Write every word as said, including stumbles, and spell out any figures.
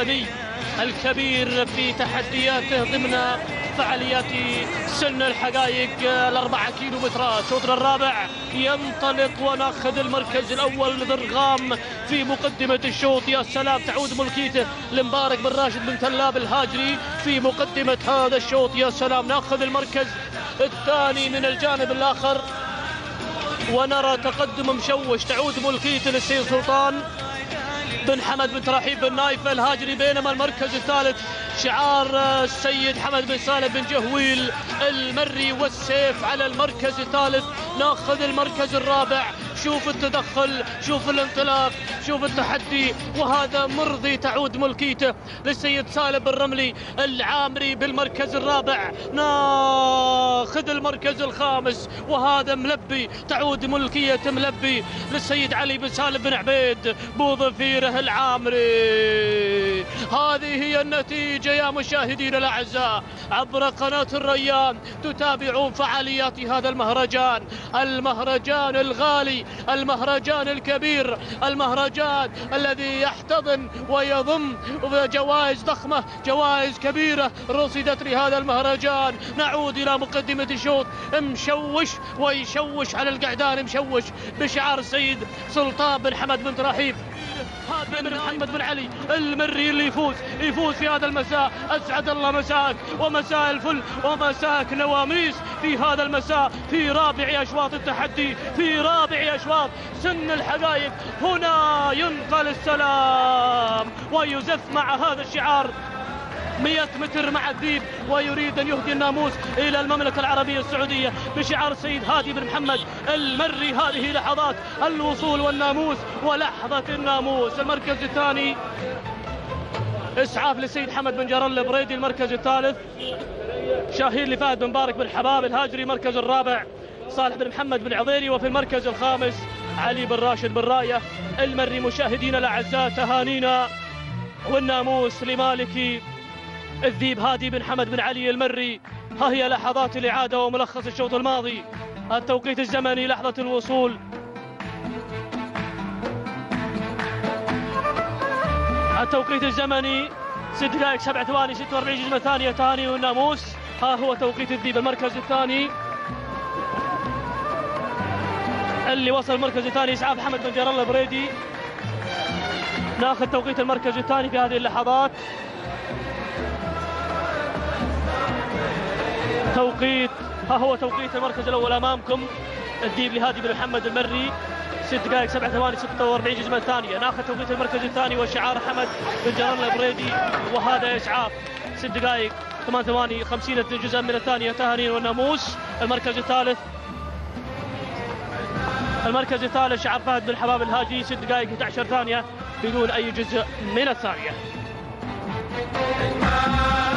السوداني الكبير في تحدياته ضمن فعاليات سن الحقائق الأربعة كيلو مترات. الشوط الرابع ينطلق وناخذ المركز الأول ضرغام في مقدمة الشوط. يا سلام، تعود ملكيته لمبارك بن راشد بن تلاب الهاجري في مقدمة هذا الشوط. يا سلام، ناخذ المركز الثاني من الجانب الآخر ونرى تقدم مشوش. تعود ملكيته للسيد سلطان بن حمد بن تراحيب بن نايف الهاجري، بينما المركز الثالث شعار السيد حمد بن سالم بن جهويل المري والسيف على المركز الثالث. ناخذ المركز الرابع. شوف التدخل، شوف الانطلاق، شوف التحدي، وهذا مرضي. تعود ملكيته للسيد سالم بن رملي العامري بالمركز الرابع. ناخذ المركز الخامس وهذا ملبي. تعود ملكية ملبي للسيد علي بن سالم بن عبيد بوظفيره العامري. هذه هي النتيجة يا مشاهدينا الأعزاء عبر قناة الريان. تتابعون فعاليات هذا المهرجان، المهرجان الغالي، المهرجان الكبير، المهرجان الذي يحتضن ويضم جوائز ضخمة، جوائز كبيرة رصدت لهذا المهرجان. نعود إلى مقدمة الشوط. مشوش ويشوش على القعدان، مشوش بشعار السيد سلطان بن حمد بن تراحيب بن محمد بن علي المري اللي يفوز يفوز في هذا المساء. أسعد الله مساك ومساء الفل ومساك نواميس في هذا المساء، في رابع أشواط التحدي، في رابع أشواط سن الحقائق. هنا ينقل السلام ويزف مع هذا الشعار مئة متر مع الذيب، ويريد أن يهدي الناموس إلى المملكة العربية السعودية بشعار السيد هادي بن محمد المري. هذه لحظات الوصول والناموس ولحظة الناموس. المركز الثاني إسعاف للسيد حمد بن جرل البريدي. المركز الثالث شاهين لفهد بن مبارك بن حباب الهاجري. المركز الرابع صالح بن محمد بن عضيري. وفي المركز الخامس علي بن راشد بن راية المري. مشاهدينا الأعزاء تهانينا والناموس لمالكي الذيب هادي بن حمد بن علي المري. ها هي لحظات الإعادة وملخص الشوط الماضي. التوقيت الزمني لحظة الوصول التوقيت الزمني ست دقائق سبع ثواني ستة وأربعين جزمة ثانية. تهاني والناموس. ها هو توقيت الذيب. المركز الثاني اللي وصل المركز الثاني إسعاف حمد بن جرل البريدي. ناخذ توقيت المركز الثاني في هذه اللحظات. توقيت ها هو توقيت المركز الأول أمامكم. الذيب لهادي بن محمد المري ست دقائق سبع ثواني ستة وأربعين جزمة ثانية. ناخذ توقيت المركز الثاني وشعار حمد بن جرل البريدي، وهذا إسعاف ست دقائق ثمان ثواني خمسين جزءا من الثانية. تهانين والناموس. المركز الثالث المركز الثالث شعار فهد بن حباب الهاجي ست دقائق إحدى عشرة ثانية بدون أي جزء من الثانية.